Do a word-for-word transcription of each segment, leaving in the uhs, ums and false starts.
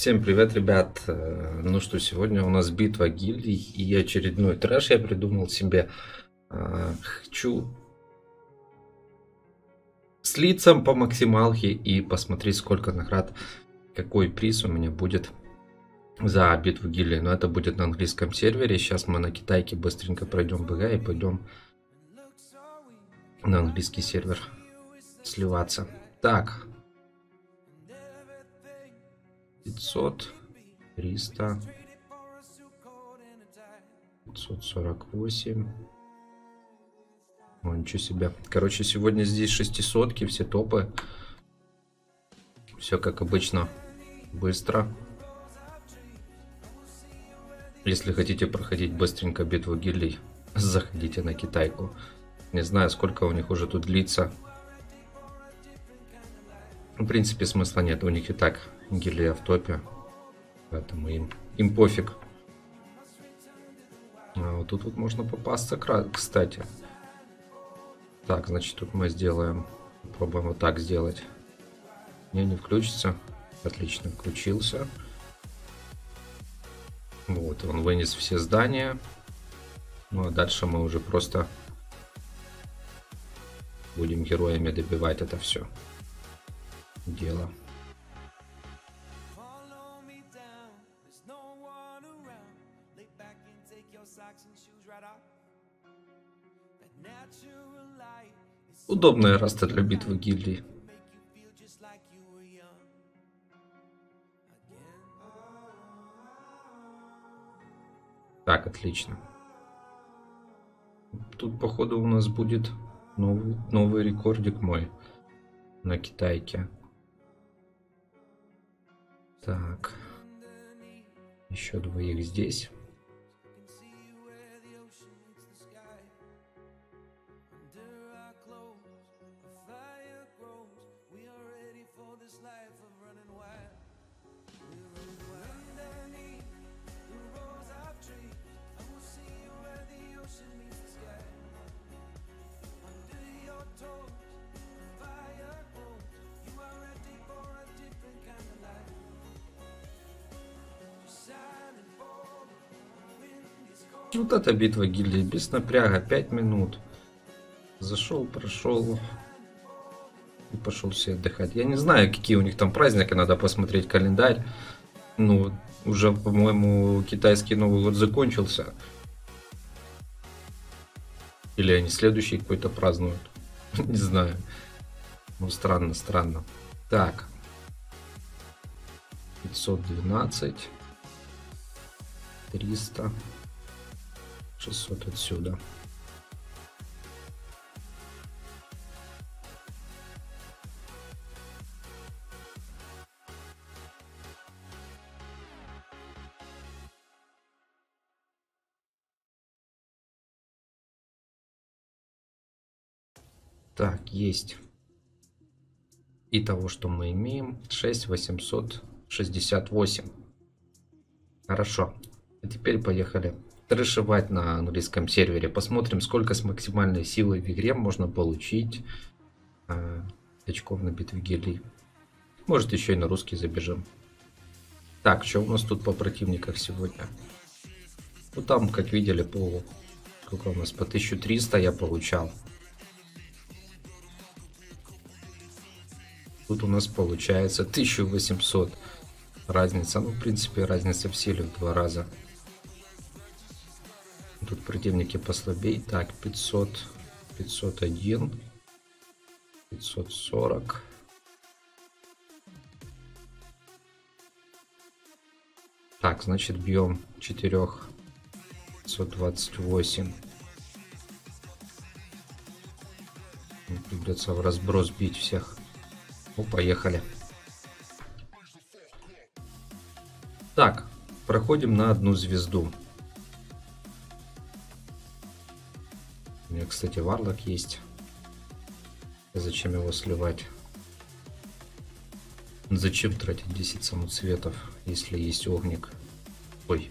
Всем привет, ребят! Э, Ну что, сегодня у нас битва гильдий и очередной трэш я придумал себе. А, Хочу слиться по максималке и посмотреть, сколько наград, какой приз у меня будет за битву гильдий. Но это будет на английском сервере. Сейчас мы на китайке быстренько пройдем БГ и пойдем на английский сервер сливаться. Так, пятьсот, триста, пятьсот сорок восемь. О, ничего себе. Короче, сегодня здесь шестисотки, все топы. Все как обычно, быстро. Если хотите проходить быстренько битву гильдий, заходите на китайку. Не знаю, сколько у них уже тут длится. В принципе, смысла нет. У них и так гильдия в топе. Поэтому им, им пофиг. А вот тут вот можно попасться, кстати. Так, значит, тут мы сделаем... Попробуем вот так сделать. Не, не включится. Отлично, включился. Вот, он вынес все здания. Ну, а дальше мы уже просто будем героями добивать это все дело. Удобная раста для битвы гильдий. Так, отлично. Тут, походу, у нас будет новый, новый рекордик мой на китайке. Так. Еще двоих здесь. Вот эта битва гильдии без напряга, пять минут. Зашел, прошел и пошел себе отдыхать. Я не знаю, какие у них там праздники, надо посмотреть календарь. Ну, уже, по-моему, китайский Новый год закончился. Или они следующий какой-то празднуют. Не знаю. Ну, странно, странно. Так. пятьсот двенадцать. триста. шестьсот отсюда. Так, есть. И того, что мы имеем, шесть восемьсот шестьдесят восемь. Хорошо. А теперь поехали трэшевать на английском сервере. Посмотрим, сколько с максимальной силой в игре можно получить э, очков на битве гильдий. Может, еще и на русский забежим. Так, что у нас тут по противниках сегодня? Ну, там, как видели, по... Сколько у нас? По тысяче триста я получал. Тут у нас получается тысяча восемьсот. Разница, ну, в принципе, разница в силе в два раза. Тут противники послабее. Так, пятьсот, пятьсот один, пятьсот сорок. Так, значит, бьем четырех. пятьсот двадцать восемь. Придется в разброс бить всех. Ну, поехали. Так, проходим на одну звезду. У меня, кстати, варлок есть. Зачем его сливать? Зачем тратить десять самоцветов, если есть огник? Ой.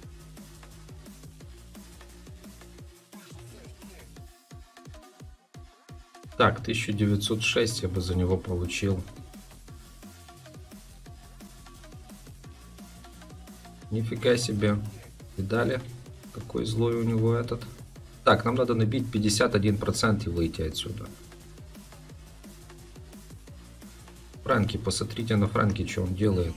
Так, тысяча девятьсот шесть я бы за него получил. Нифига себе. Видали, какой злой у него этот. Так, нам надо набить пятьдесят один процент и выйти отсюда. Франки, посмотрите на Франки, что он делает.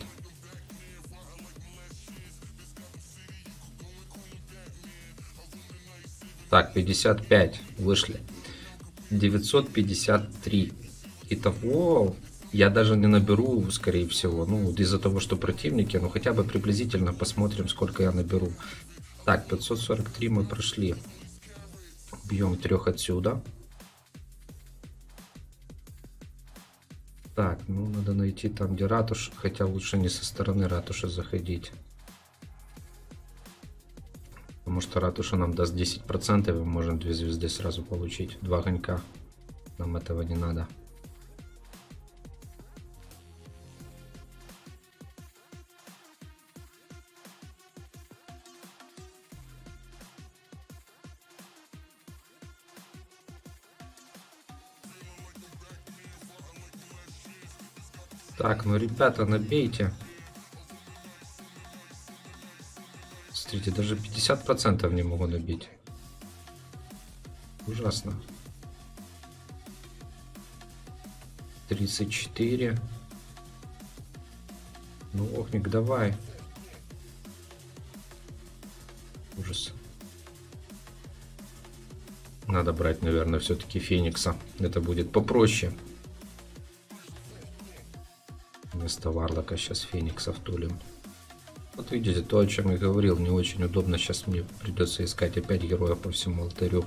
Так, пятьдесят пять вышли. девятьсот пятьдесят три. Итого я даже не наберу, скорее всего. Ну, из-за того, что противники, ну хотя бы приблизительно посмотрим, сколько я наберу. Так, пятьсот сорок три мы прошли. Бьем трех отсюда. Так, ну надо найти там, где ратуша. Хотя лучше не со стороны ратуши заходить. Потому что ратуша нам даст десять процентов, и мы можем две звезды сразу получить. Два огонька. Нам этого не надо. Так, ну ребята, набейте. Смотрите, даже пятьдесят процентов не могу набить. Ужасно. тридцать четыре. Ну, Охник, давай. Ужас. Надо брать, наверное, все-таки Феникса. Это будет попроще. Вместо Варлока сейчас Феникса втулим. Вот видите, то, о чем я говорил, не очень удобно. Сейчас мне придется искать опять героев по всему алтарю.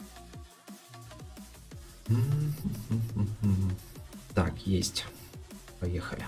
Так, есть. Поехали.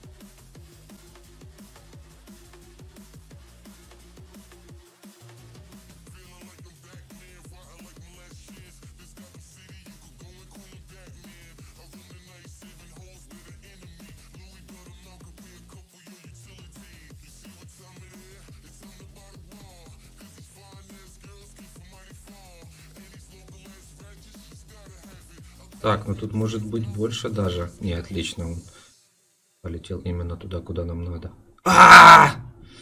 Так, ну тут может быть больше даже. Не, отлично, он полетел именно туда, куда нам надо. А!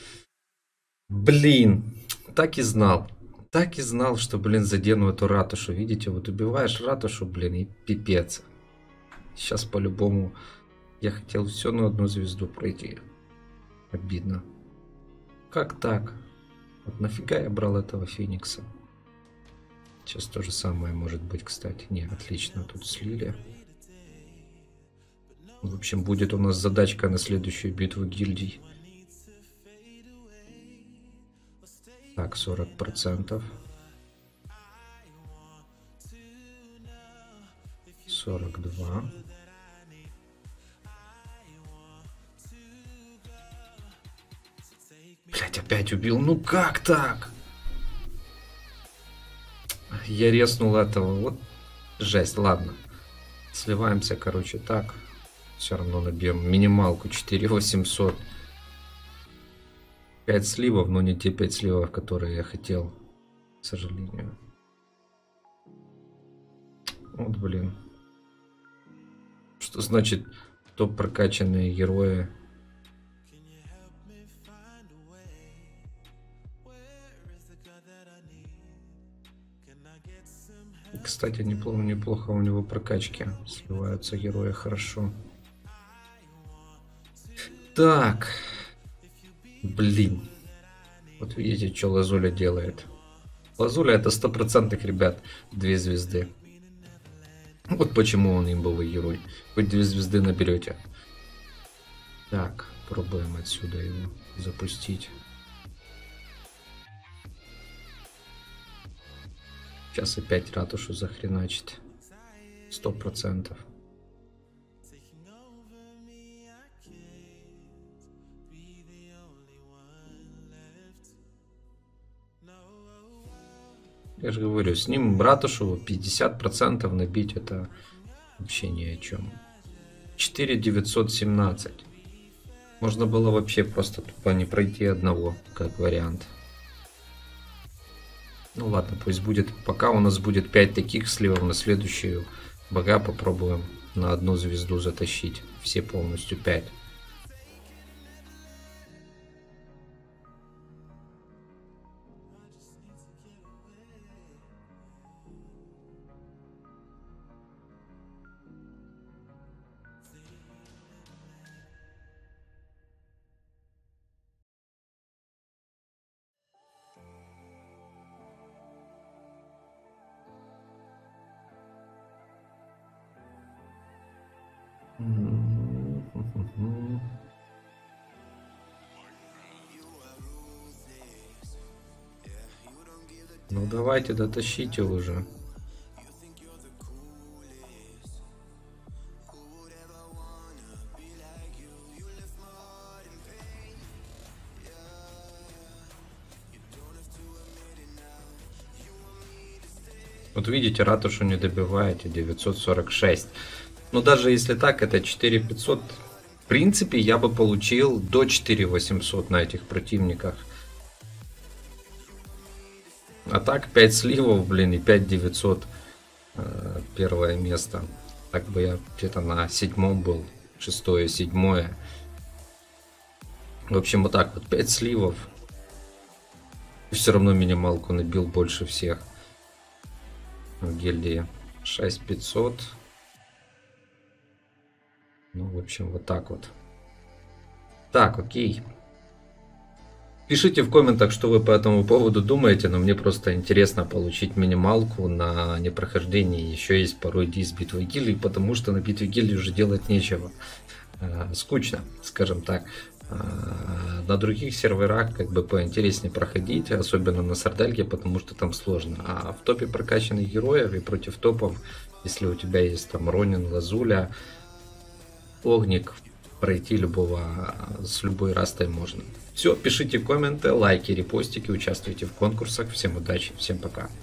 Блин, так и знал. Так и знал, что, блин, задену эту ратушу. Видите, вот убиваешь ратушу, блин, и пипец. Сейчас по-любому я хотел все на одну звезду пройти. Обидно. Как так? Вот нафига я брал этого Феникса? Сейчас то же самое может быть, кстати. Не, отлично, тут слили. В общем, будет у нас задачка на следующую битву гильдий. Так, сорок процентов. сорок два. Блять, опять убил. Ну как так? Я резнул этого. Вот жесть. Ладно. Сливаемся, короче, так. Все равно набьем минималку четыре восемьсот. пять сливов, но не те пять сливов, которые я хотел. К сожалению. Вот, блин. Что значит топ прокачанные герои? Кстати, неплохо, неплохо у него прокачки. Сливаются герои хорошо. Так. Блин. Вот видите, что Лазуля делает. Лазуля это стопроцентных, ребят, две звезды. Вот почему он имбовый герой. Хоть две звезды наберете. Так, пробуем отсюда его запустить. Сейчас опять ратушу захреначит. Сто процентов. Я же говорю, с ним ратушу пятьдесят процентов набить это вообще ни о чем. четыре девятьсот семнадцать. Можно было вообще просто тупо не пройти одного, как вариант. Ну ладно, пусть будет. Пока у нас будет пять таких сливов, на следующую бога попробуем на одну звезду затащить. Все полностью пять. Ну давайте, дотащите уже. Вот видите, ратушу не добиваете, девятьсот сорок шесть. Но даже если так, это четыре пятьсот. В принципе, я бы получил до четыре восемьсот на этих противниках. А так пять сливов, блин, и пять девятьсот э, первое место. Так бы я где-то на седьмом был. Шестое, седьмое. В общем, вот так вот. пять сливов. Все равно минималку набил больше всех. В гильдии шесть пятьсот. Ну, в общем, вот так вот. Так, окей. Пишите в комментах, что вы по этому поводу думаете, но мне просто интересно получить минималку на непрохождении. Еще есть пару идей с битвой гильдии, потому что на битве гильдии уже делать нечего. Скучно, скажем так. На других серверах как бы поинтереснее проходить, особенно на Сардельке, потому что там сложно. А в топе прокачанных героев и против топов, если у тебя есть там Ронин, Лазуля, Огник, пройти любого с любой растой можно. Все, пишите комменты, лайки, репостики, участвуйте в конкурсах. Всем удачи, всем пока.